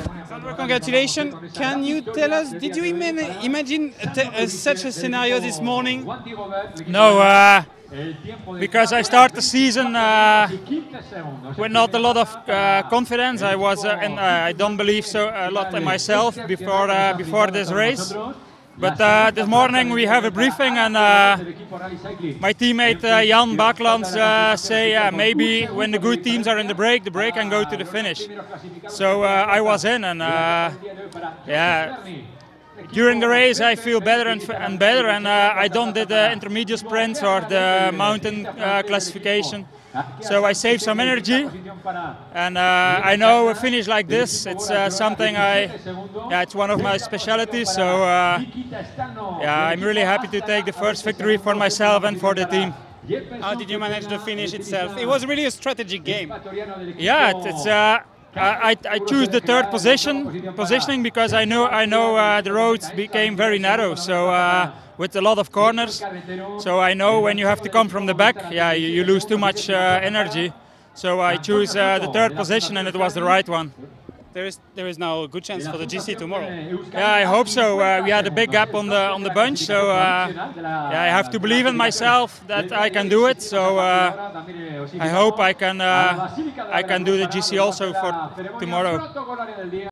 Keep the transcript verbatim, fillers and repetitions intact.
Sandro, congratulations. Can you tell us, did you ima- imagine uh, such a scenario this morning? No, uh, because I start the season uh, with not a lot of uh, confidence. I was, uh, and uh, I don't believe so a lot in myself before uh, before this race. But uh, this morning we have a briefing, and uh, my teammate uh, Jan Baklands uh, say uh, maybe when the good teams are in the break, the break can go to the finish. So uh, I was in, and uh, yeah. During the race, I feel better and, and better, and uh, I don't do the intermediate sprints or the mountain uh, classification. So I save some energy, and uh, I know a finish like this, it's uh, something I, yeah, it's one of my specialties. So uh, yeah, I'm really happy to take the first victory for myself and for the team. How did you manage the finish itself? It was really a strategic game. Yeah, it's. Uh, I, I choose the third position positioning because I know I know uh, the roads became very narrow, so uh, with a lot of corners. So I know when you have to come from the back, yeah, you, you lose too much uh, energy. So I choose uh, the third position, and it was the right one. There is there is now a good chance for the G C tomorrow. Yeah, I hope so. Uh, we had a big gap on the on the bunch, so uh, yeah, I have to believe in myself that I can do it. So uh, I hope I can uh, I can do the G C also for tomorrow.